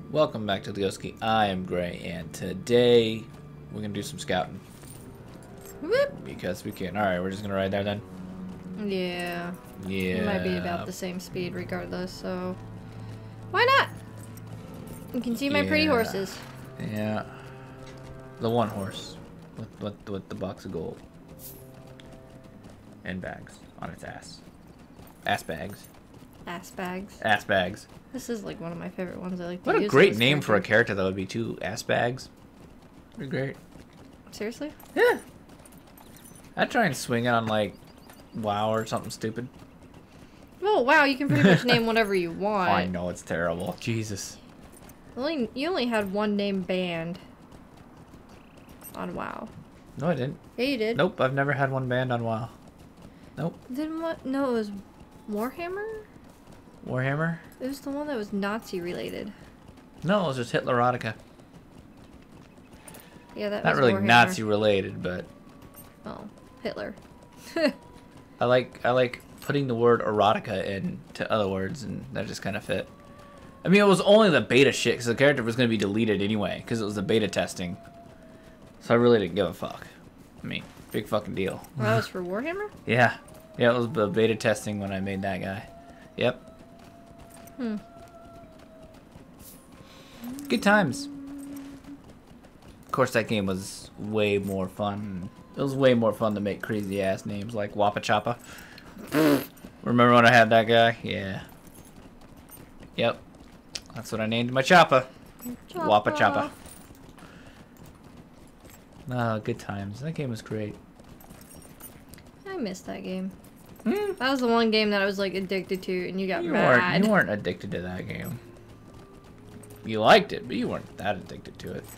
Welcome back to the Ghost Key. I am Gray, and today we're gonna do some scouting. Whoop. Because we can. Alright, we're just gonna ride there then? Yeah. Yeah. It might be about the same speed regardless, so why not? You can see my pretty horses. Yeah. The one horse with the box of gold. And bags on its ass. Ass bags. Ass bags. Ass bags. This is like one of my favorite ones I like to What use. a great name for a character that would be too. Ass bags. Pretty great. Seriously? Yeah. I'd try and swing it on like WoW or something stupid. Oh wow, you can pretty much name whatever you want. I know it's terrible. Jesus. You only had one name banned on WoW. No, I didn't. Yeah, you did. Nope, I've never had one banned on WoW. Nope. Then what? No, it was Warhammer? Warhammer? It was the one that was Nazi related. No, it was just Hitlerotica. Yeah, that Not was really Warhammer. Nazi related, but Oh, Hitler. I like putting the word erotica into other words, and that just kind of fit. I mean, it was only the beta shit, because the character was going to be deleted anyway, because it was the beta testing. So I really didn't give a fuck. I mean, big fucking deal. Well, that was for Warhammer? Yeah. Yeah, it was the beta testing when I made that guy. Yep. Good times. Of course, that game was way more fun. It was way more fun to make crazy ass names like Wappa Choppa. Remember when I had that guy? Yeah. Yep. That's what I named my Choppa. Wappa Choppa. Ah, good times. That game was great. I missed that game. That was the one game that I was like addicted to, and you got You mad. weren't addicted to that game. You liked it, but you weren't that addicted to it.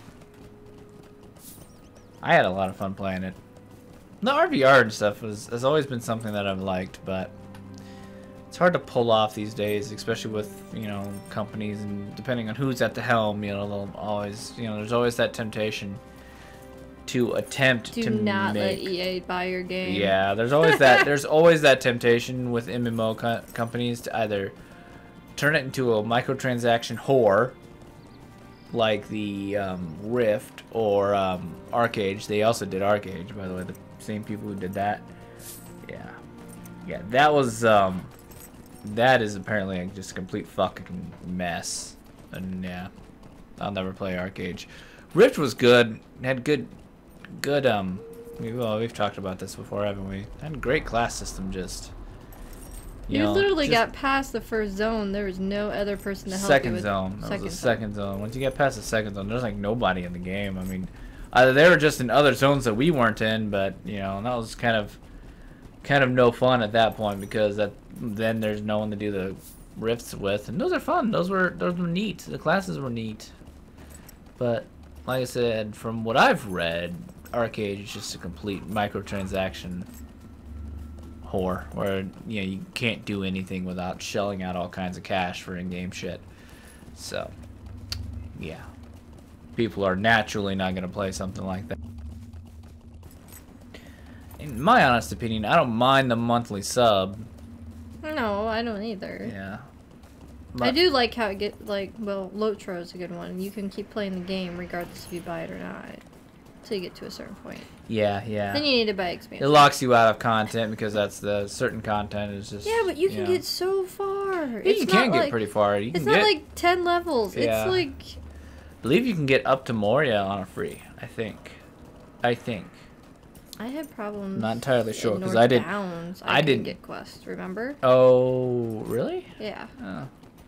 I had a lot of fun playing it. The RVR and stuff has always been something that I've liked, but it's hard to pull off these days, especially with, you know, companies, and depending on who's at the helm, you know, they'll always, you know, there's always that temptation to attempt to not make... let EA buy your game. Yeah, there's always that. There's always that temptation with MMO companies to either turn it into a microtransaction whore, like the Rift or Arcage. They also did Arcage, by the way. The same people who did that. Yeah, that was that is apparently just a complete fucking mess. And yeah, I'll never play Arcage. Rift was good. It had good. Well, we've talked about this before, haven't we? Had a great class system, just You literally got past the first zone. There was no other person to help you second with zone. That was the second zone. Once you get past the second zone, there's like nobody in the game. I mean, either they were just in other zones that we weren't in, but you know, that was kind of no fun at that point, because then there's no one to do the rifts with, and those are fun. Those were neat. The classes were neat, but like I said, from what I've read, Arcade is just a complete microtransaction whore, where you know you can't do anything without shelling out all kinds of cash for in-game shit. So yeah, people are naturally not going to play something like that. In my honest opinion, I don't mind the monthly sub. No, I don't either. Yeah, I do like how it get well, Lotro is a good one. You can keep playing the game regardless if you buy it or not, until you get to a certain point. Yeah. Then you need to buy expansion. It locks you out of content, because that's the certain content is just. Yeah, but you can get so far. Yeah, you can get pretty far. It's not like 10 levels. Yeah. It's like. I believe you can get up to Moria on a free. I think. I had problems. Not entirely sure, because North I did. Downs. I didn't did get quest. Remember? Oh, really? Yeah. Oh.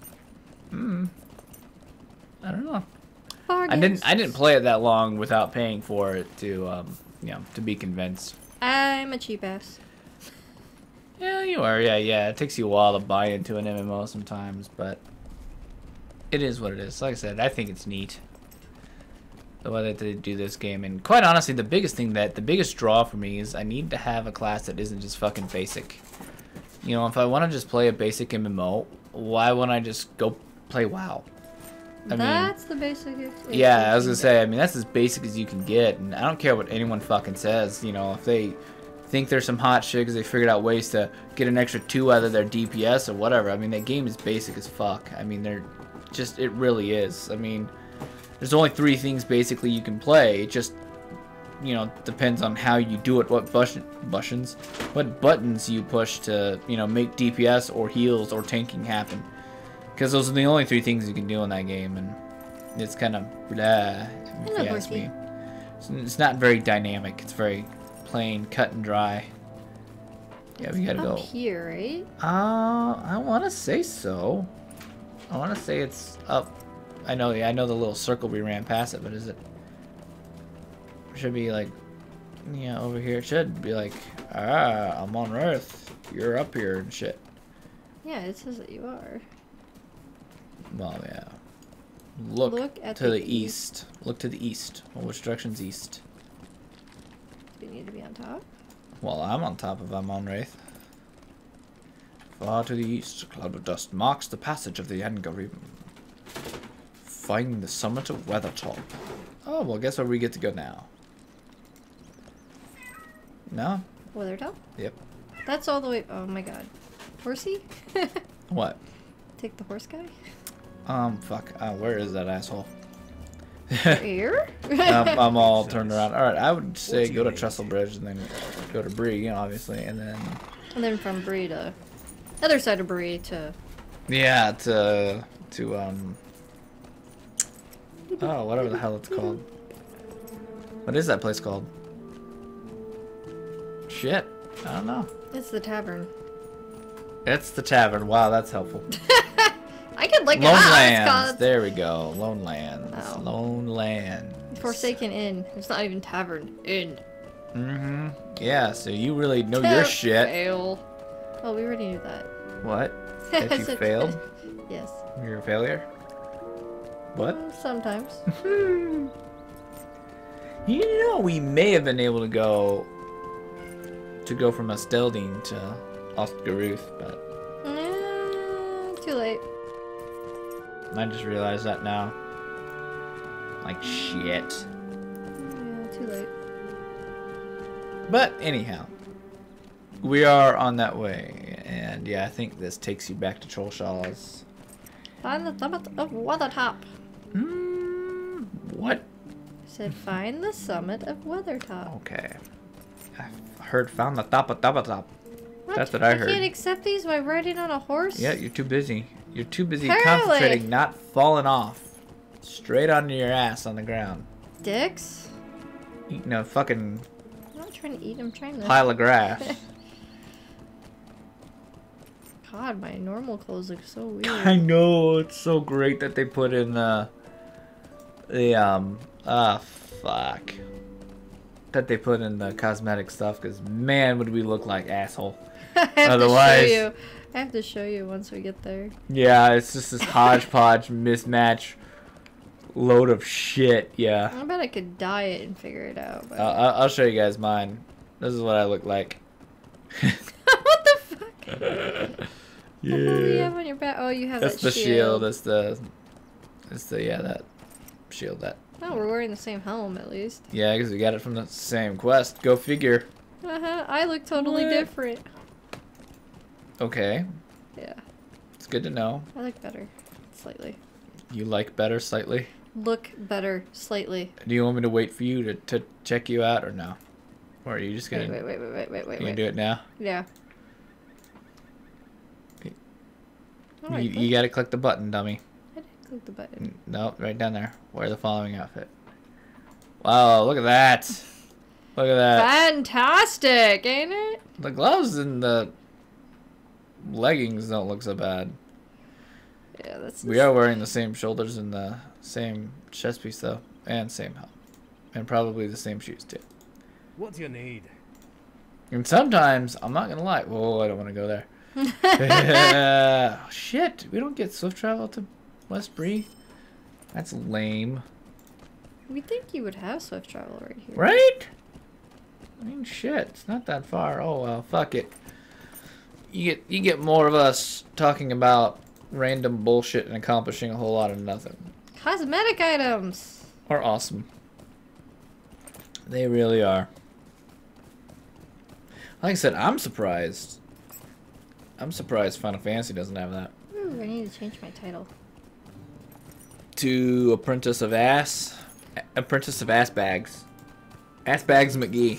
I don't know. Bargains. I didn't play it that long without paying for it to you know, to be convinced. I'm a cheap ass. Yeah, you are. Yeah. It takes you a while to buy into an MMO sometimes, but it is what it is. Like I said, I think it's neat the way that they do this game. And quite honestly, the biggest draw for me is I need to have a class that isn't just fucking basic. You know, if I want to just play a basic MMO, why wouldn't I just go play WoW? That's the basic. Yeah, I was gonna say, I mean, that's as basic as you can get, and I don't care what anyone fucking says. You know, if they think there's some hot shit because they figured out ways to get an extra 2 out of their DPS or whatever. I mean, that game is basic as fuck. I mean, it really is. I mean, there's only 3 things basically you can play. It just, you know, depends on how you do it, what buttons you push to, you know, make DPS or heals or tanking happen. Because those are the only 3 things you can do in that game, and it's kind of blah, if you ask me. It's not very dynamic. It's very plain, cut and dry. Yeah, we gotta go. Up here, right? I want to say so. I want to say it's up. I know the little circle we ran past it, but is it? It should be like, yeah, over here. It should be like, I'm on Earth. You're up here and shit. Yeah, it says that you are. Well, yeah. Look at to the east. Look to the east. Well, which direction's east? Do you need to be on top? Well, I'm on top of Amon-Raith. Far to the east, a cloud of dust marks the passage of the Angarim. Find the summit of Weathertop. Oh, well, guess where we get to go now? No? Weathertop? Yep. That's all the way... Oh my god. Horsey? What? Take the horse guy? Fuck. Where is that asshole? Here? I'm all turned around. Alright, I would say go to Trestle Bridge and then go to Bree, you know, obviously, and then... And then from Bree to... Other side of Bree to... Yeah, to oh, whatever the hell it's called. What is that place called? Shit. I don't know. It's the tavern. It's the tavern. Wow, that's helpful. I could look it Lone up. Lands. There we go. Lone Lands. Oh. Lone Lands. Forsaken Inn. It's not even tavern. Inn. Mm-hmm. Yeah, so you really know your shit. Fail. Oh, we already knew that. What? That you failed? Yes. You're a failure? What? Sometimes. You know, we may have been able to go from Asteldine to Ostgaruth, but... Too late. I just realized that now. Like, shit. Yeah, too late. But, anyhow. We are on that way. And, yeah, I think this takes you back to Trollshaw's. Find the summit of Weathertop. What? I said find the summit of Weathertop. Okay. I heard found the top of top. What? That's what I heard. You can't accept these by riding on a horse? Yeah, you're too busy. You're too busy Apparently. concentrating, not falling off. Straight onto your ass on the ground. Dicks? Eating a fucking I'm not trying to eat, I'm trying to... pile of grass. God, my normal clothes look so weird. I know, it's so great that they put in fuck. That they put in the cosmetic stuff, because man, would we look like asshole. I have Otherwise, to show you. I have to show you once we get there. Yeah, it's just this hodgepodge mismatch load of shit. Yeah. I bet I could dye it and figure it out. But... I'll show you guys mine. This is what I look like. What the fuck? Yeah. What do you have on your back? Oh, you have That's that the shield. That's the yeah, that shield. That. Oh, we're wearing the same helm at least. Yeah, because we got it from the same quest. Go figure. I look totally different. Okay. Yeah. It's good to know. I look better, slightly. You like better slightly? Look better, slightly. Do you want me to wait for you to check you out or no? Or are you just gonna? Wait. You gonna do it now? Yeah. You gotta click the button, dummy. I didn't click the button. No, right down there. Wear the following outfit. Wow, look at that. Look at that. Fantastic, ain't it? The gloves and the leggings don't look so bad. Yeah, that's... We are wearing the same shoulders and the same chest piece, though. And same helmet. And probably the same shoes, too. What do you need? And sometimes, I'm not gonna lie. Whoa, I don't want to go there. Shit, we don't get swift travel to West Bree? That's lame. We'd think you would have swift travel right here. Right? I mean, shit, it's not that far. Oh, well, fuck it. You get more of us talking about random bullshit and accomplishing a whole lot of nothing. Cosmetic items! Are awesome. They really are. Like I said, I'm surprised. I'm surprised Final Fantasy doesn't have that. Ooh, I need to change my title. to Apprentice of Ass Bags. Ass Bags McGee.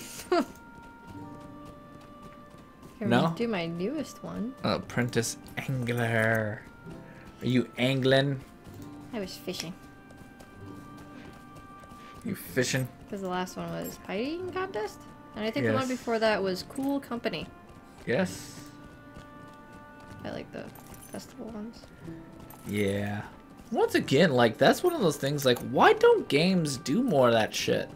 Can No? we do my newest one? Apprentice Angler. Are you angling? I was fishing. You fishing? Because the last one was pie eating contest? And I think the Yes. one before that was Cool Company. Yes. I like the festival ones. Yeah. Once again, like, that's one of those things, like, why don't games do more of that shit?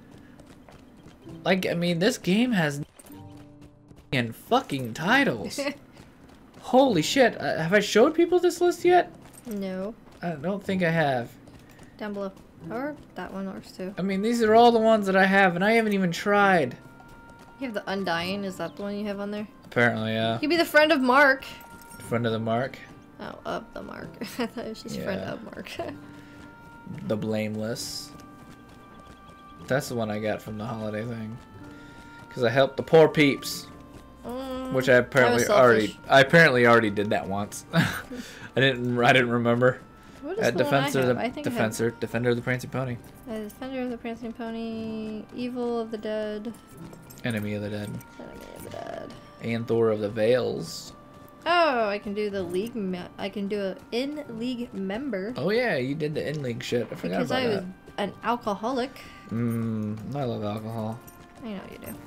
Like, I mean, this game has and fucking titles. Holy shit. Have I showed people this list yet? No. I don't think I have. Down below. Or that one works too. I mean, these are all the ones that I have, and I haven't even tried. You have the Undying. Is that the one you have on there? Apparently, yeah. You could be the friend of Mark. Friend of the Mark. Oh, of the Mark. I thought it was just friend Yeah. of Mark. The Blameless. That's the one I got from the holiday thing. Because I helped the poor peeps. Which I apparently already did that once. I didn't remember. What is the one I have? I think Defender of the Prancing Pony. Defender of the Prancing Pony, Evil of the Dead, Enemy of the Dead. Enemy of the Dead. Anthor of the Veils. Oh, I can do the league. I can do an in-league member. Oh yeah, you did the in-league shit. I forgot because about I was that. an alcoholic. I love alcohol. I know you do.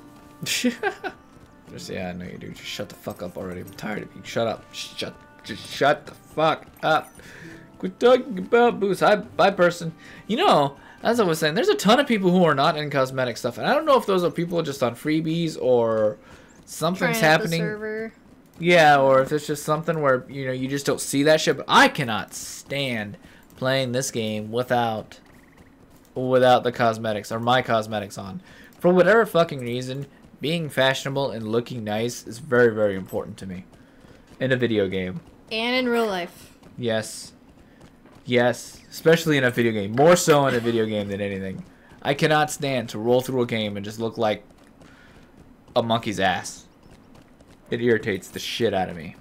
Yeah, I know you do. Just shut the fuck up already. I'm tired of you. Shut up. Just shut the fuck up. Quit talking about booze. Bye, person. You know, as I was saying, there's a ton of people who are not in cosmetic stuff, and I don't know if those are people just on freebies or something's Trying out the happening. server. Yeah, or if it's just something where you just don't see that shit. But I cannot stand playing this game without the cosmetics or my cosmetics on. For whatever fucking reason, being fashionable and looking nice is very, very important to me in a video game. And in real life. Yes. Yes. Especially in a video game. More so in a video game than anything. I cannot stand to roll through a game and just look like a monkey's ass. It irritates the shit out of me.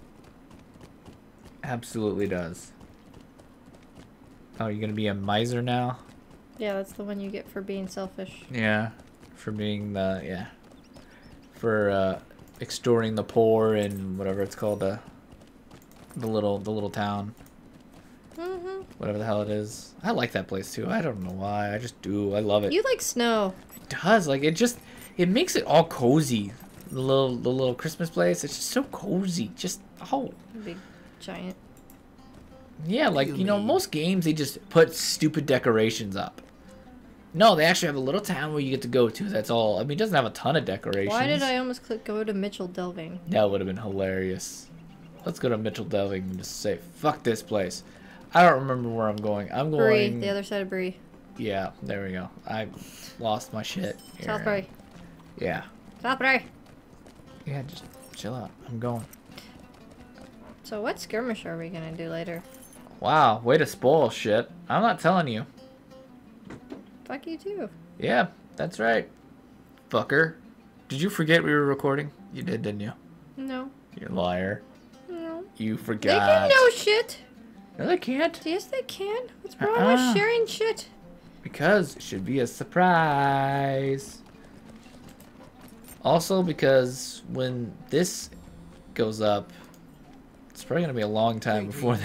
Absolutely does. Oh, you're gonna be a miser now? Yeah, that's the one you get for being selfish. Yeah. For being the, yeah. For extorting the poor in whatever it's called, the little town. Whatever the hell it is. I like that place too. I don't know why. I just do. I love it. You like snow. It does. Like, it makes it all cozy. The little Christmas place. It's just so cozy. Just, oh. Big giant. Yeah, like, most games, they just put stupid decorations up. No, they actually have a little town where you get to go to. That's all. I mean, it doesn't have a ton of decorations. Why did I almost click go to Mitchell Delving? That would have been hilarious. Let's go to Mitchell Delving and just say, fuck this place. I don't remember where I'm going. I'm going... Bree, the other side of Bree. Yeah, there we go. I lost my shit. Here. Southbury. Yeah. Southbury. Yeah, just chill out. I'm going. So what skirmish are we gonna do later? Wow, way to spoil shit. I'm not telling you. Fuck you too. Yeah, that's right. Fucker. Did you forget we were recording? You did, didn't you? No. You liar. No. You They forgot. can know shit. No, they can't. Yes, they can. What's wrong with sharing shit? Because it should be a surprise. Also, because when this goes up, it's probably gonna be a long time before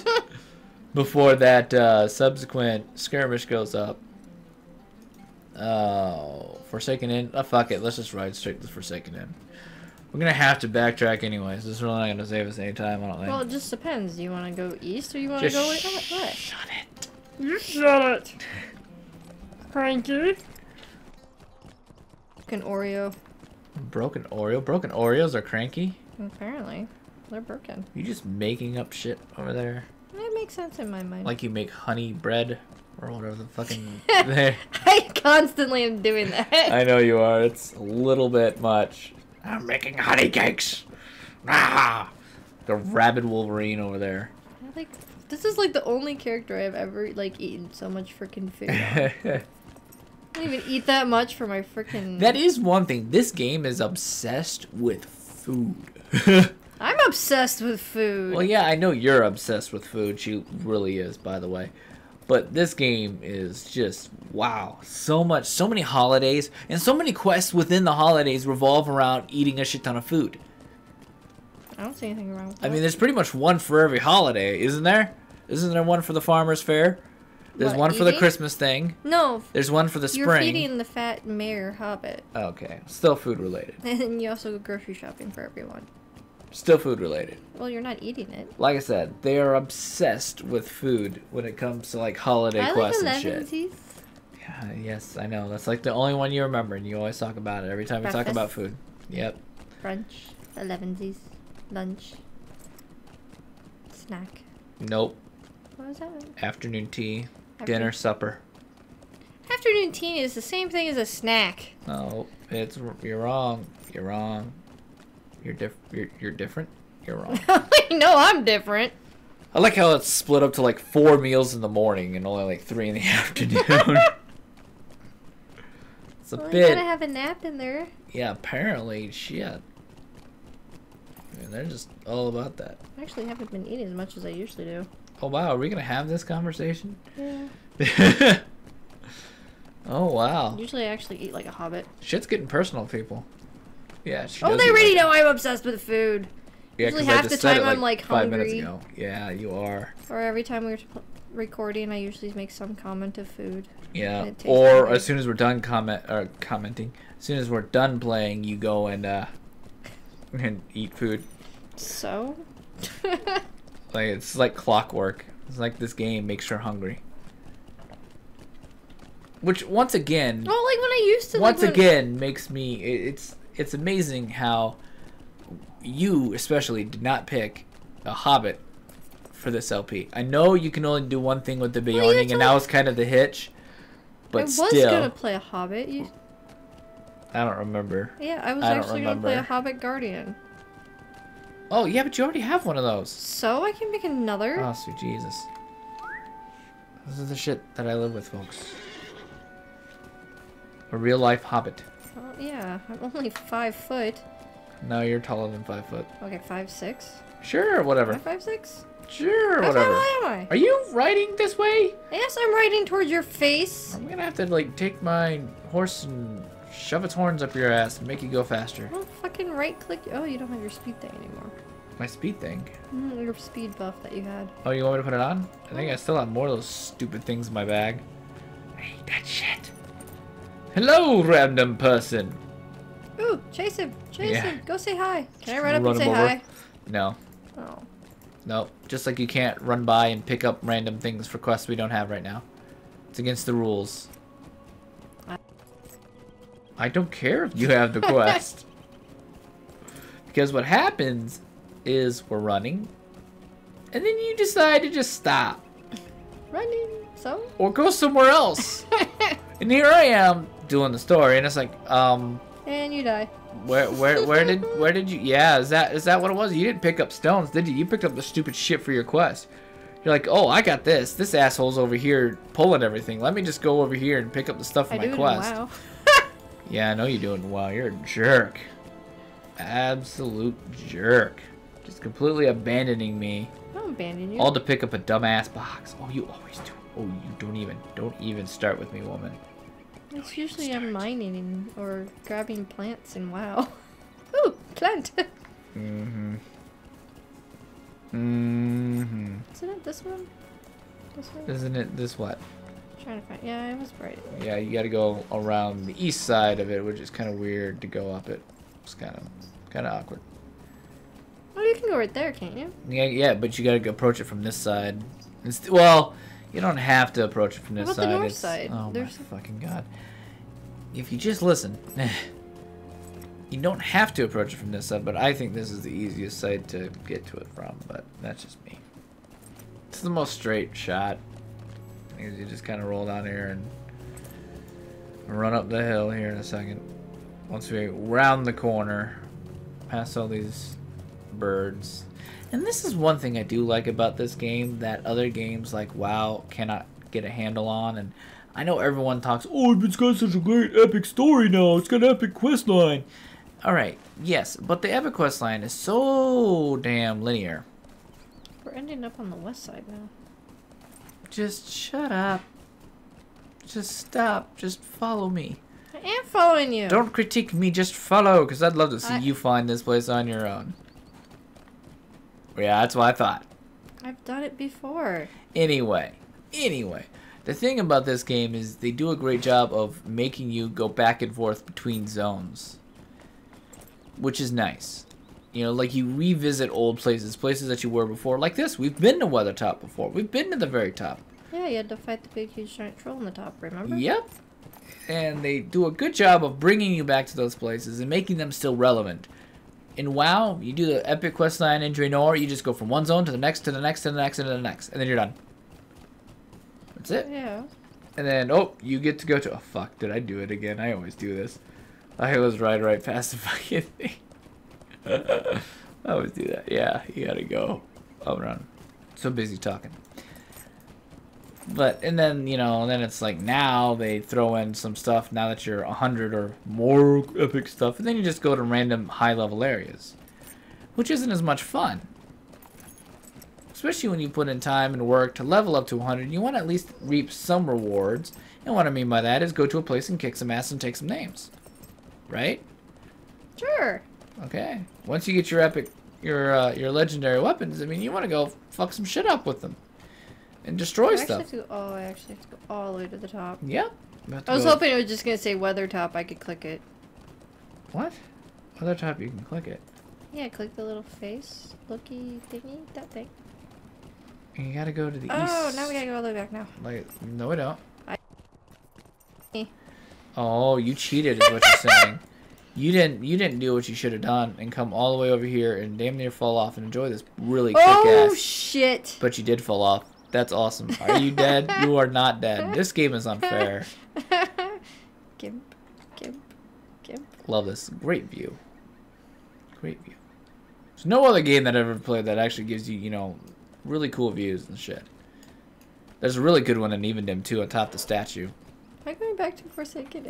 that subsequent skirmish goes up. Oh, Forsaken Inn. Oh, fuck it. Let's just ride straight to Forsaken Inn. We're gonna have to backtrack anyways. This is really not gonna save us any time, I don't think. Well, it just depends. Do you want to go east or you want to go west? Shut it. You shut it. Cranky. Broken Oreo. Broken Oreo? Broken Oreos are cranky? Apparently. They're broken. You just making up shit over there? It makes sense in my mind. Like you make honey bread? Or whatever the fucking... I constantly am doing that. I know you are. It's a little bit much. I'm making honey cakes. Ah! The rabid Wolverine over there. Like, this is like the only character I've ever like eaten so much freaking food on. I don't even eat that much for my freaking... That is one thing. This game is obsessed with food. I'm obsessed with food. Well, yeah, I know you're obsessed with food. She really is, by the way. But this game is just, wow. So many holidays, and so many quests within the holidays revolve around eating a shit ton of food. I don't see anything wrong with that. I mean, there's pretty much one for every holiday, isn't there? Isn't there one for the Farmer's Fair? There's What, one for the eating? Christmas thing. No. There's one for the spring. You're feeding the fat mare hobbit. Okay, still food related. And you also go grocery shopping for everyone. Still food related. Well, you're not eating it. Like I said, they are obsessed with food when it comes to like holiday quests and shit. Yeah, yes, I know. That's like the only one you remember, and you always talk about it every time we talk about food. Yep. Brunch, 11sies, lunch, snack. Nope. What was that? Afternoon tea, dinner, supper. Afternoon tea is the same thing as a snack. No, you're wrong. You're wrong. You're different. You're wrong. No, I'm different. I like how it's split up to like 4 meals in the morning and only like 3 in the afternoon. It's a bit. You gotta have a nap in there. Yeah, apparently, shit. I mean, they're just all about that. I actually haven't been eating as much as I usually do. Oh wow, are we gonna have this conversation? Yeah. Oh wow. Usually I actually eat like a hobbit. Shit's getting personal, people. Yeah. Oh, they already know I'm obsessed with food. Yeah, usually 'cause I half just the time said it, I'm like 5 minutes hungry. ago. Yeah, you are. Or every time we're recording, I usually make some comment of food. Yeah. It tastes Or good. as soon as we're done commenting, as soon as we're done playing, you go and eat food. So? Like it's like clockwork. It's like this game makes her hungry. Which once again, Oh, like when I used to. once like again makes me. It's amazing how you especially did not pick a Hobbit for this LP. I know you can only do one thing with the Beyonding, and that was kind of the hitch. But I was still, gonna play a Hobbit. I don't remember. Yeah, I was I don't actually gonna play a remember. Hobbit Guardian. Oh yeah, but you already have one of those. So I can make another. Oh sweet Jesus! This is the shit that I live with, folks. A real life Hobbit. Well, yeah, I'm only 5 foot. No, you're taller than 5 foot. Okay, 5'6". Sure, whatever. Am I 5'6"? Sure, How whatever. tall am I? Are you riding this way? Yes, I'm riding towards your face. I'm gonna have to like take my horse and shove its horns up your ass and make you go faster. Well, fucking right click. Oh, you don't have your speed thing anymore. My speed thing. Your speed buff that you had. Oh, you want me to put it on? I think I still have more of those stupid things in my bag. I hate that shit. Hello, random person. Ooh, chase him. Chase Yeah. him. Go say hi. Can I Just run up run and say him over. hi? No. Oh. No. Just like you can't run by and pick up random things for quests we don't have right now. It's against the rules. I don't care if you have the quest. Because what happens is we're running, and then you decide to just stop. Running. So? Or go somewhere else. And here I am doing the story, and it's like, And you die. where did you? Yeah, is that what it was? You didn't pick up stones, did you? You picked up the stupid shit for your quest. You're like, oh, I got this. This asshole's over here pulling everything. Let me just go over here and pick up the stuff for my quest. Wow. Yeah, I know you're doing well. You're a jerk. Absolute jerk. Just completely abandoning me. I don't abandon you. All to pick up a dumbass box. Oh, you always do. Oh, you don't even start with me, woman. It's usually I'm mining or grabbing plants and WoW. Ooh, plant. Mm-hmm. Mm-hmm. Isn't it this one? This one? Isn't it this what? Trying to find. Yeah, it was right. Yeah, you gotta go around the east side of it, which is kind of weird to go up it. It's kind of awkward. Oh, you can go right there, can't you? Yeah, but you gotta approach it from this side. Well, you don't have to approach it from this What side. about the north side? Oh There's- my fucking god! If you just listen, you don't have to approach it from this side. But I think this is the easiest side to get to it from. But that's just me. It's the most straight shot. You just kind of roll down here and run up the hill here in a second. Once we round the corner, past all these birds. And this is one thing I do like about this game that other games like WoW cannot get a handle on. And I know everyone talks, oh, it's got such a great epic story now. It's got an epic quest line. Alright, yes, but the epic quest line is so damn linear. We're ending up on the west side now. Just shut up. Just stop. Just follow me. I am following you. Don't critique me, just follow, because I'd love to see you find this place on your own. Yeah, that's what I thought. I've done it before. Anyway, the thing about this game is they do a great job of making you go back and forth between zones, which is nice. You know, like you revisit old places that you were before. Like this, we've been to Weathertop before. We've been to the very top. Yeah, you had to fight the big, huge, giant troll on the top, remember? Yep. And they do a good job of bringing you back to those places and making them still relevant. In WoW, you do the epic questline in Draenor, you just go from one zone to the next, to the next, to the next, and to the next, and then you're done. That's it. Yeah. And then, oh, you get to go to... Oh, fuck, did I do it again? I always do this. I always ride right past the fucking thing. I always do that. Yeah, you gotta go. Oh, run. So busy talking. But, and then, you know, then it's like now they throw in some stuff now that you're 100 or more epic stuff. And then you just go to random high-level areas. Which isn't as much fun. Especially when you put in time and work to level up to 100. You want to at least reap some rewards. And what I mean by that is go to a place and kick some ass and take some names. Right? Sure. Okay. Once you get your epic, your legendary weapons, I mean, you want to go fuck some shit up with them. And destroy stuff. I actually have to go all the way to the top. Yep. I was hoping it was just going to say Weathertop. I could click it. What? Weathertop, you can click it. Yeah, click the little face looky thingy, that thing. And you gotta go to the east. Oh, now we gotta go all the way back now. Like, no, we don't. Oh, you cheated is what you're saying. You didn't do what you should have done and come all the way over here and damn near fall off and enjoy this really quick ass. Oh shit! But you did fall off. That's awesome. Are you dead? You are not dead. This game is unfair. Gimp. Love this. Great view. Great view. There's no other game that I've ever played that actually gives you, you know, really cool views and shit. There's a really good one in Evendim too, atop the statue. Am I going back to Forsaken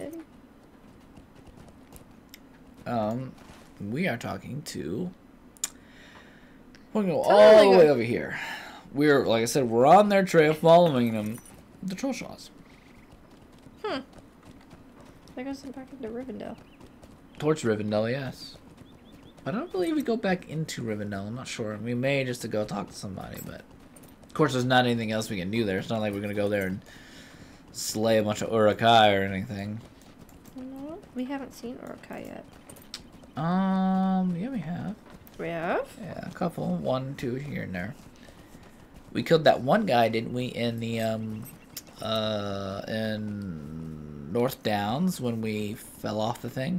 Inn? We are talking to... We're going to go all the way over here. We're, like I said, we're on their trail following them. The Trollshaws. I guess I'm back into Rivendell. Towards Rivendell, yes. I don't believe we go back into Rivendell. I'm not sure. We may just to go talk to somebody, but... Of course, there's not anything else we can do there. It's not like we're going to go there and slay a bunch of Uruk-hai or anything. No, we haven't seen Uruk-hai yet. Yeah, we have. We have? Yeah, a couple. 1, 2 here and there. We killed that one guy, didn't we, in the, in North Downs when we fell off the thing?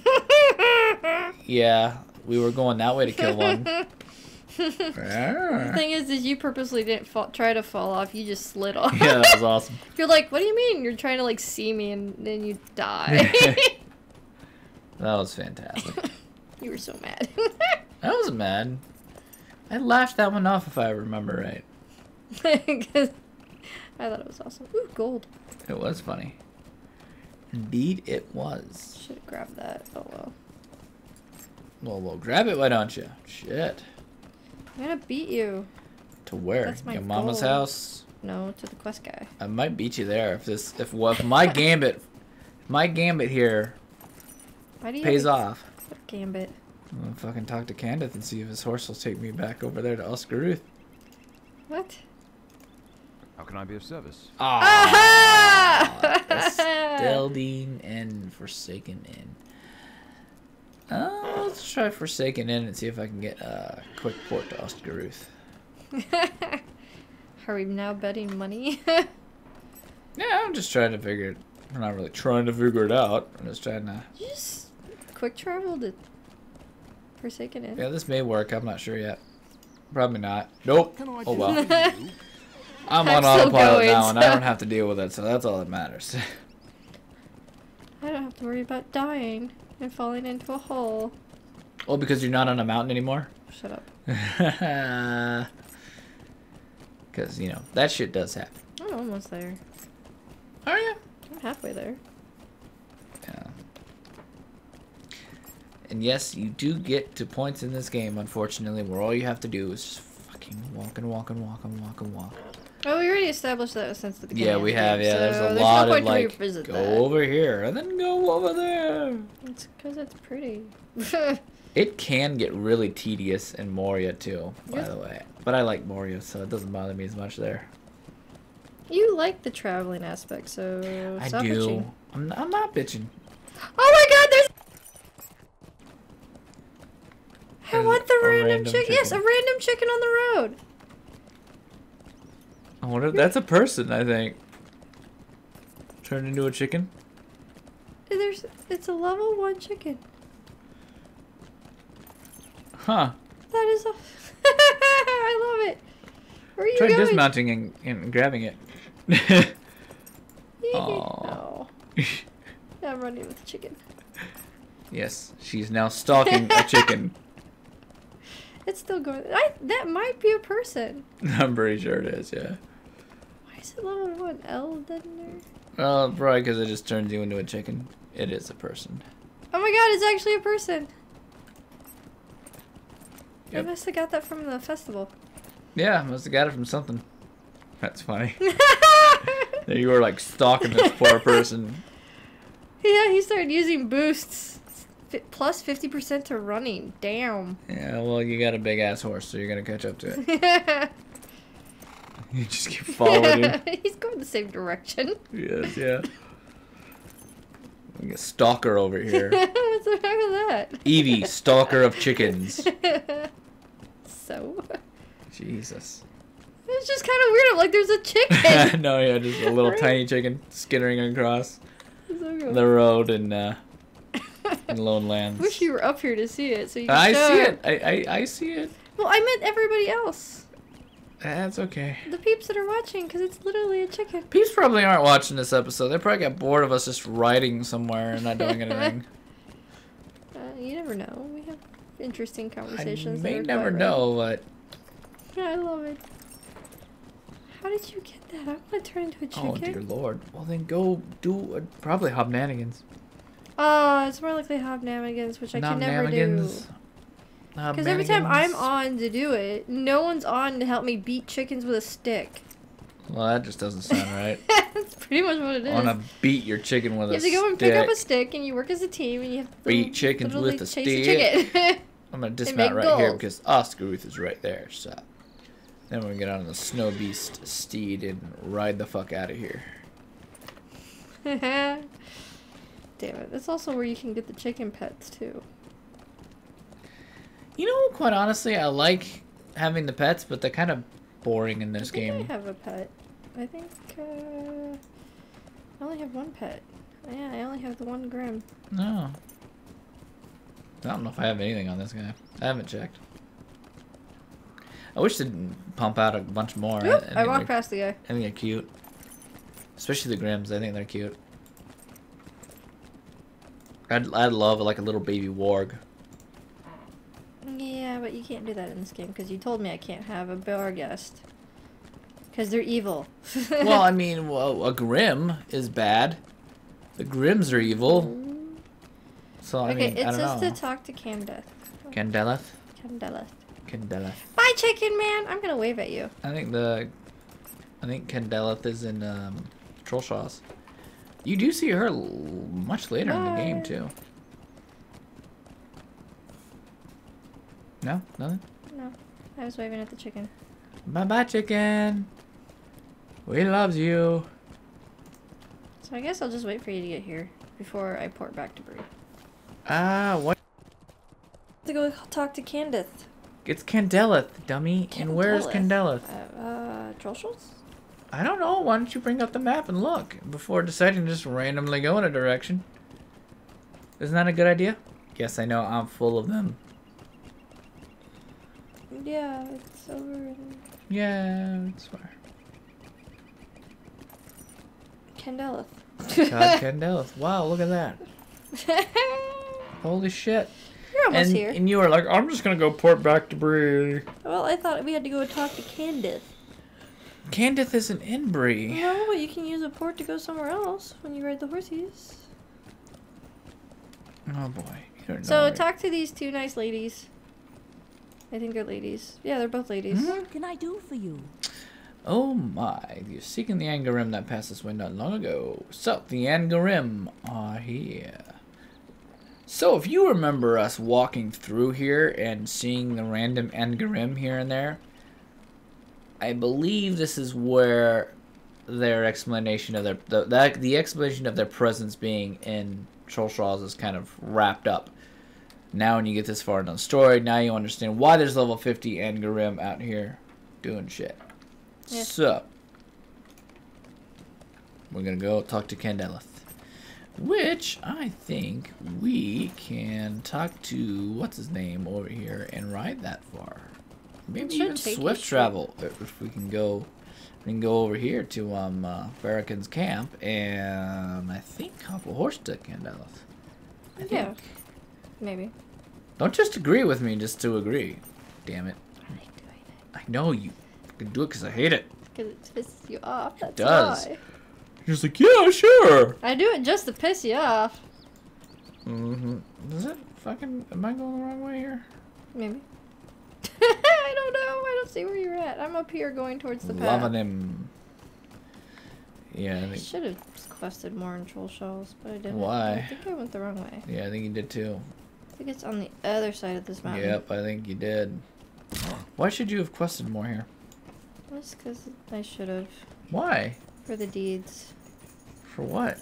Yeah, we were going that way to kill one. The thing is you purposely didn't try to fall off, you just slid off. Yeah, that was awesome. You're like, what do you mean? You're trying to, like, see me and then you die. That was fantastic. You were so mad. I wasn't mad. I laughed that one off if I remember right. Because I thought it was awesome. Ooh, gold. It was funny. Indeed it was. Should have grabbed that. Oh well. Well, grab it, why don't you? Shit. I'm gonna beat you. To where? That's my Your mama's goal. house? No, to the quest guy. I might beat you there if my gambit here Why do you pays have off. a gambit? I'm gonna fucking talk to Candace and see if his horse will take me back over there to Oscaruth. What? How can I be of service? Ah! Steldine and Forsaken Inn. Let's try Forsaken Inn and see if I can get a quick port to Oscaruth. Are we now betting money? Yeah, I'm just trying to figure it. I'm not really trying to figure it out. I'm just trying to... You just quick travel to Forsaken Inn? Yeah, this may work. I'm not sure yet. Probably not. Nope. Oh well. I'm on autopilot now and I don't have to deal with it, so that's all that matters. I don't have to worry about dying and falling into a hole. Oh, because you're not on a mountain anymore? Shut up. Because, you know, that shit does happen. I'm almost there. Are you? I'm halfway there. Yeah. And yes, you do get to points in this game, unfortunately, where all you have to do is just fucking walk and walk and walk and walk and walk. Oh, we already established that since the beginning. Yeah, we have. Yeah, so there's a lot no of like revisit go that. over here and then go over there. It's because it's pretty. It can get really tedious in Moria too, by the way. But I like Moria, so it doesn't bother me as much there. You like the traveling aspect, so I stop do. bitching. I'm not bitching. Oh my God! There's. I There's want the a random random chicken. Yes, a chicken. random chicken on the road. I wonder if that's a person. I think turned into a chicken. It's a level 1 chicken. Huh. That is a. I love it. Where are you Try going? dismounting and grabbing it. Oh. I'm running with the chicken. Yes, she's now stalking a chicken. It's still going. That might be a person. I'm pretty sure it is, yeah. Why is it level 1 L then there? Well, probably because it just turns you into a chicken. It is a person. Oh my God! It's actually a person. Yep. I must have got that from the festival. Yeah, must have got it from something. That's funny. There you were like stalking this poor person. Yeah, he started using boosts. Plus 50% to running. Damn. Yeah, well, you got a big ass horse, so you're gonna catch up to it. You just keep following him. He's going the same direction. Yes, yeah. We got stalker over here. What's the matter with that? Evie, stalker of chickens. So? Jesus. It's just kind of weird. I'm like, there's a chicken. No, yeah, just a little tiny chicken skittering across So cool. the road in Lone Lands. Wish you were up here to see it, so you can I show see it. I see it. Well, I meant everybody else. That's okay. The peeps that are watching, because it's literally a chicken. Peeps probably aren't watching this episode. They probably got bored of us just riding somewhere and not doing anything. You never know. We have interesting I conversations. may that are never quite know, but Yeah, I love it. How did you get that? I want to turn into a chicken. oh dear lord. Well then go do probably hobnanigans. Oh, it's more likely hobnamigans, which I can never do. Because every time I'm on to do it, no one's on to help me beat chickens with a stick. Well, that just doesn't sound right. That's pretty much what it is. I want to beat your chicken with You a have to stick. go and pick up a stick, and you work as a team, and you have to Beat chickens literally with a chase stick. a chicken. I'm going to and dismount make right here goals. because Oscaruth is right there. So then we're going to get on the snow beast steed and ride the fuck out of here. Damn it. That's also where you can get the chicken pets, too. You know, quite honestly, I like having the pets, but they're kind of boring in this I think game. I have a pet. I think, I only have one pet. Yeah, I only have the one Grim. No. I don't know if I have anything on this guy. I haven't checked. I wish they'd pump out a bunch more. Oop, I think walked they're- past the guy. I think they're cute. Especially the Grims. I think they're cute. I'd love like a little baby warg. Yeah, but you can't do that in this game because you told me I can't have a bar guest. Because they're evil. Well, I mean, well, a Grim is bad. The Grims are evil. So, I Okay, mean, it I don't says know. to talk to Candeth. Candeleth? Candeleth. Candeleth. Bye, chicken man! I'm gonna wave at you. I think Candeleth is in Trollshaws. You do see her much later in the game, Bye. too. No? Nothing? No, I was waving at the chicken. Bye-bye, chicken. We loves you. So I guess I'll just wait for you to get here before I port back to Bree. What? To go talk to Candeth. It's Candeleth, dummy. And where's Candeleth? Trollshaws? I don't know. Why don't you bring up the map and look before deciding to just randomly go in a direction? Isn't that a good idea? Yes, I know. I'm full of them. Yeah, it's over in Yeah, it's far. Candeleth. God, Candeleth. Wow, look at that. Holy shit. You're almost here. And you were like, I'm just gonna go port back to Bree. Well, I thought we had to go talk to Candeth. Candeth isn't in Bree. No, but you can use a port to go somewhere else when you ride the horses. Oh boy. You don't know So it. talk to these two nice ladies. I think they're ladies. Yeah, they're both ladies. Mhm. What can I do for you? Oh my, you're seeking the Angarim that passed this way not long ago. So, the Angarim are here. So, if you remember us walking through here and seeing the random Angarim here and there, I believe this is where their explanation of the explanation of their presence being in Troll Shalls is kind of wrapped up. Now when you get this far into the story, now you understand why there's level 50 Angarim out here doing shit. Yeah. So, we're gonna go talk to Candelith. Which, I think we can talk to, what's his name, over here and ride that far. Maybe even swift travel, if we can go. We can go over here to Barracan's camp, and I think hop a horse to Candelith. Yeah, maybe. Don't just agree with me just to agree. Damn it. I like doing it. I know you can do it because I hate it. Because it pisses you off, that's it does. why. You're just like, yeah, sure. I do it just to piss you off. Mm-hmm. Is it fucking, am I going the wrong way here? Maybe. I don't know. I don't see where you're at. I'm up here going towards the path. Loving him. Yeah, I should have quested more in Troll Shalls, but I didn't. Why? I think I went the wrong way. Yeah, I think you did too. I think it's on the other side of this mountain. Yep, I think you did. Why should you have quested more here? Just because I should have. Why? For the deeds. For what?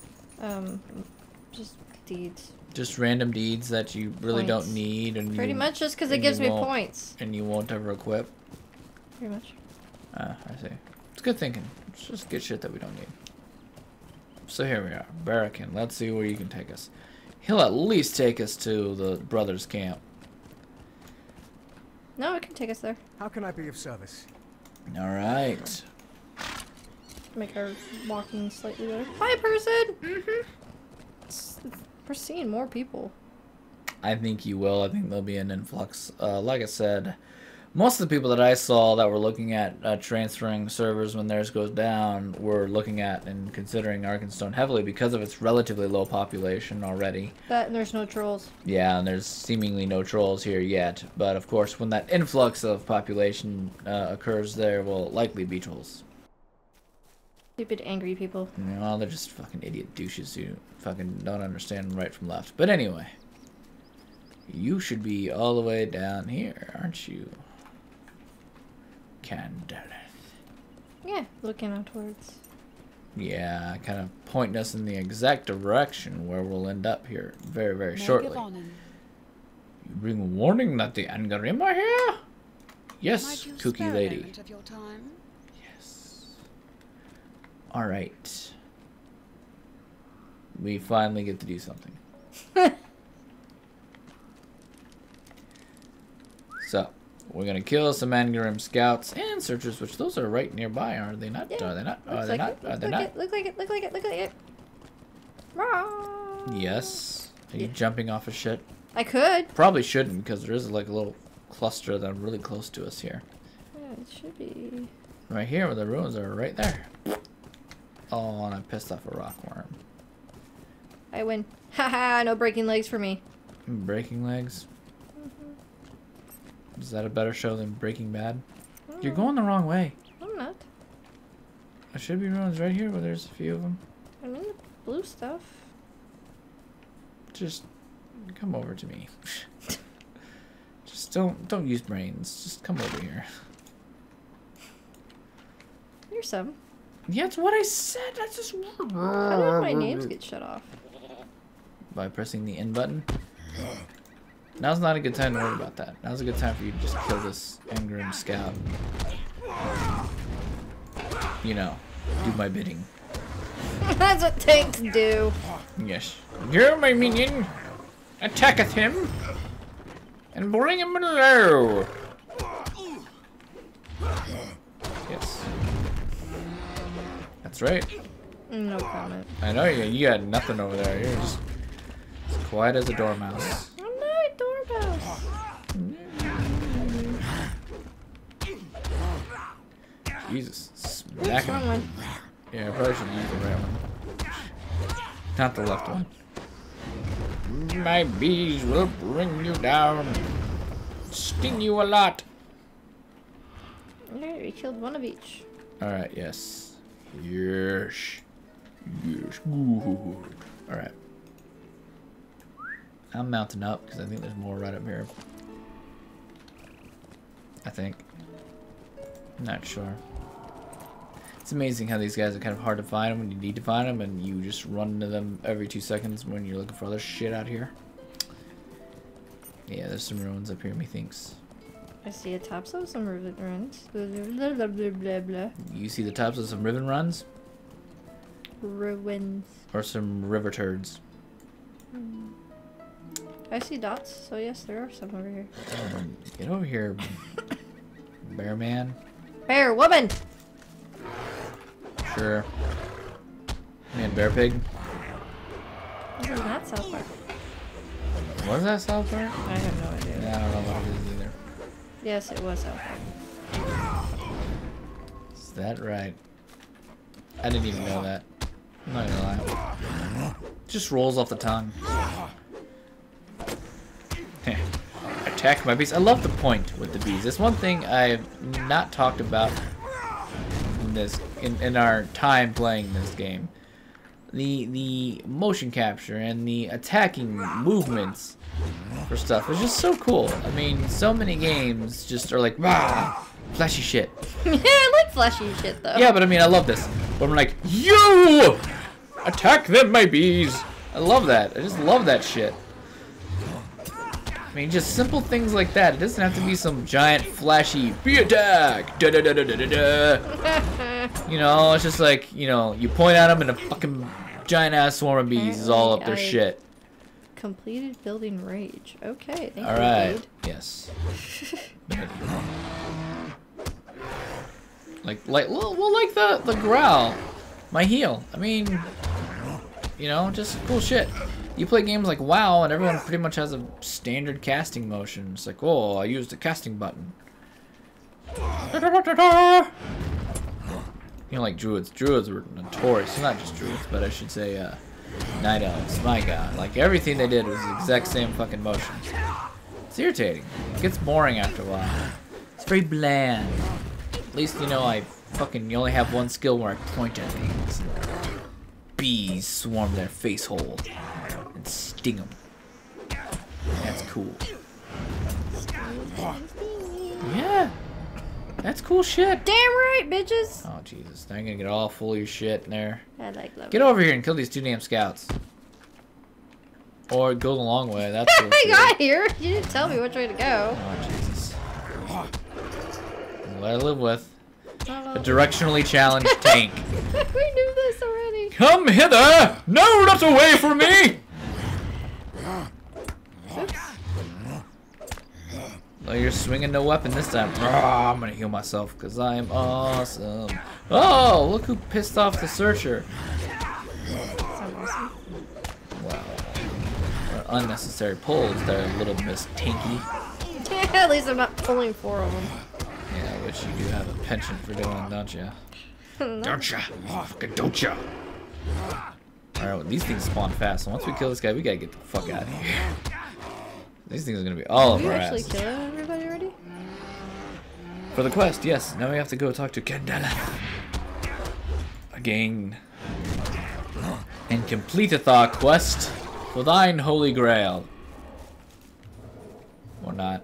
Just deeds. Just random deeds that you really don't need, and pretty much just because it gives me points. And you won't ever equip. Pretty much. Ah, I see. It's good thinking. It's just good shit that we don't need. So here we are, Barracan. Let's see where you can take us. He'll at least take us to the brothers' camp. No, it can take us there. How can I be of service? All right. Make our walking slightly better. Hi, person. We're seeing more people. I think you will. I think there'll be an influx. Like I said, most of the people that I saw that were looking at transferring servers when theirs goes down were looking at and considering Arkenstone heavily because of its relatively low population already. That and there's no trolls. Yeah, and there's seemingly no trolls here yet. But of course, when that influx of population occurs, there will likely be trolls. Stupid angry people. Well, they're just fucking idiot douches who fucking don't understand right from left. But anyway, you should be all the way down here, aren't you? Candelith. Yeah, looking outwards. Yeah, kind of pointing us in the exact direction where we'll end up here very, very shortly. You bring a warning that the Angarim are here? Yes, Kooky lady. Yes. Alright. We finally get to do something. So, we're gonna kill some Angarim scouts and searchers, which those are right nearby, are they not? Yeah, are they not? Are they not? Are they not? Look like it, look like it, look like it. Rah! Yes. Are you jumping off of shit? I could. Probably shouldn't, because there is like a little cluster that's really close to us here. Yeah, it should be. Right here where the ruins are, right there. Oh, and I pissed off a rockworm. I win. Haha, no breaking legs for me. Breaking legs? Is that a better show than Breaking Bad? You're going the wrong way. I'm not. There should be ruins right here where there's a few of them. I'm in the blue stuff. Just come over to me. Just don't use brains. Just come over here. Here's some. Yeah, it's what I said. That's just. How did my names get shut off? By pressing the N button. Now's not a good time to worry about that. Now's a good time for you to just kill this Angarim scout. You know, do my bidding. That's what tanks do. Yes. Here, my minion, attacketh him, and bring him low. Yes. That's right. No comment. I know you got nothing over there. You're just as quiet as a dormouse. I'm not a dormouse. Jesus, smacking. Wrong one. Yeah, I probably should use the right one. Not the left one. My bees will bring you down. Sting you a lot. Alright, we killed one of each. Alright, yes. Yes. Yes. Ooh. Alright. I'm mounting up because I think there's more right up here. I think. I'm not sure. It's amazing how these guys are kind of hard to find when you need to find them, and you just run into them every 2 seconds when you're looking for other shit out here. Yeah, there's some ruins up here, methinks. I see a tops of some riven runs. Blah, blah, blah, blah, blah, blah. You see the tops of some riven runs? Ruins. Or some river turds? I see dots, so yes, there are some over here. Get over here, bear man. Bear woman! Sure. Man, bear pig. This is not South Park. Was that South Park? I have no idea. Yeah, I don't know what it is either. Yes, it was South Park. Is that right? I didn't even know that. I'm not gonna lie. Just rolls off the tongue. Attack my bees. I love the point with the bees. It's one thing I've not talked about in our time playing this game. The motion capture and the attacking movements for stuff is just so cool. I mean, so many games just are like, rah, flashy shit. Yeah, I like flashy shit though. Yeah, but I mean, I love this. But I'm like, you attack them, my bees. I love that. I just love that shit. I mean, just simple things like that. It doesn't have to be some giant flashy bee attack. Da da da da da da da. You know, it's just like, you know, you point at them and a fucking giant ass swarm of bees is all up their shit. Completed building rage. Okay, thank you. All right. Yes. like the growl, my heel. I mean, you know, just cool shit. You play games like WoW, and everyone pretty much has a standard casting motion. It's like, oh, I used the casting button. You know, like druids. Druids were notorious. Not just druids, but I should say night elves. My god. Like, everything they did was the exact same fucking motion. It's irritating. It gets boring after a while. It's very bland. At least, you know, you only have one skill where I point at things. Bees swarm their face hole and sting them. That's cool. Yeah. That's cool shit. Damn right, bitches. Oh, Jesus. Now you're gonna get all full of your shit in there. I like love. Get over here and kill these 2 damn scouts. Or go the long way. That's what I got here. You didn't tell me which way to go. Oh, Jesus. What I live with. A directionally challenged tank. We knew this already. Come hither! No, not away from me! Oops. Oh, you're swinging no weapon this time. Oh, I'm gonna heal myself because I'm awesome. Oh, look who pissed off the searcher. Awesome. Wow. What unnecessary pulls there, little Miss Tinky. At least I'm not pulling 4 of them. Yeah, which you do have a penchant for doing, don't you? Don't ya? Fucking don't ya? Alright, well, these things spawn fast, so once we kill this guy, we gotta get the fuck out of here. These things are gonna be all over our ass. Did you actually kill everybody already? For the quest, yes. Now we have to go talk to Candela. Again. And completeth our quest for thine holy grail. Or not.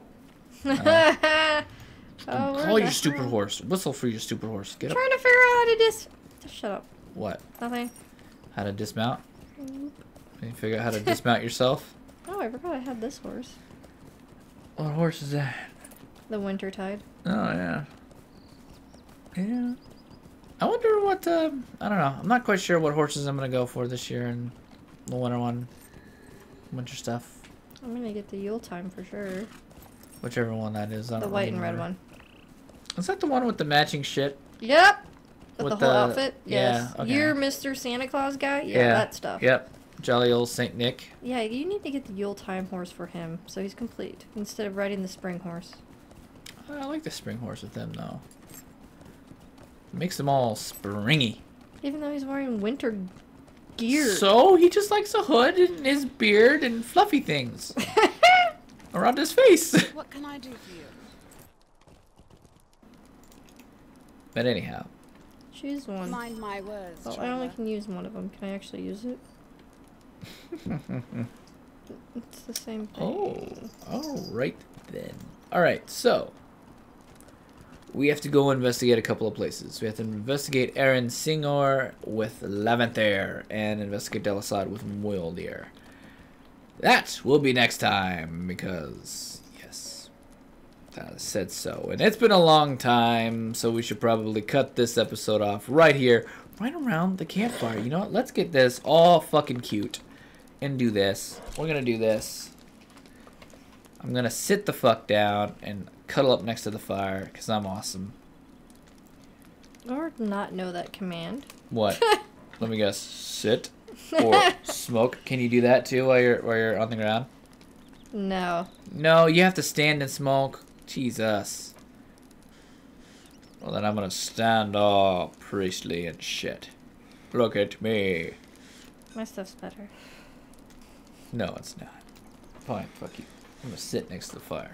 Call your stupid horse. Whistle for your stupid horse. Get up. Trying to figure out how to just shut up. What? Nothing. How to dismount? Can you figure out how to dismount yourself? Oh, I forgot I had this horse. What horse is that? The Wintertide. Oh, yeah. Yeah. I wonder what, I don't know. I'm not quite sure what horses I'm going to go for this year in the winter one. Winter stuff. I'm going to get the Yule time for sure. Whichever one that is. I The don't white and remember. red one. Is that the one with the matching shit? Yep. With With the whole the- outfit? Yes. yeah, okay. You're Mr. Santa Claus guy? Yeah, that stuff. Yep. Jolly old Saint Nick. Yeah, you need to get the Yule time horse for him, so he's complete, instead of riding the spring horse. I like the spring horse with them, though. Makes them all springy. Even though he's wearing winter gear. So, he just likes a hood and his beard and fluffy things. Around his face. What can I do for you? But anyhow, Choose one. Mind my words. Well, I only can use one of them. Can I actually use it? It's the same thing. Oh, alright then. Alright, so we have to go investigate a couple of places. We have to investigate Aaron Singor with Laventhair and investigate Delasad with Moildir. That will be next time because, yes, I said so. And it's been a long time, so we should probably cut this episode off right here, right around the campfire. You know what? Let's get this all fucking cute and do this. We're going to do this. I'm going to sit the fuck down and cuddle up next to the fire because I'm awesome. Or not know that command. What? Let me guess. Sit or smoke. Can you do that too while you're on the ground? No. No, you have to stand and smoke. Jesus. Well, then I'm going to stand all priestly and shit. Look at me. My stuff's better. No, it's not. Fine, fuck you. I'm going to sit next to the fire.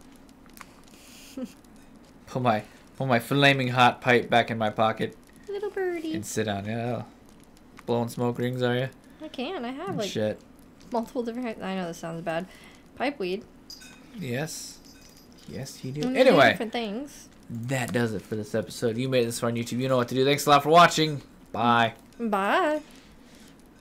Put my flaming hot pipe back in my pocket. Little birdie. And sit down. Yeah. Blowing smoke rings, are you? I can. I have And like shit. multiple different. I know this sounds bad. Pipe weed. Yes. Yes, you do. And Anyway, different things. that does it for this episode. You made this far on YouTube. You know what to do. Thanks a lot for watching. Bye. Bye.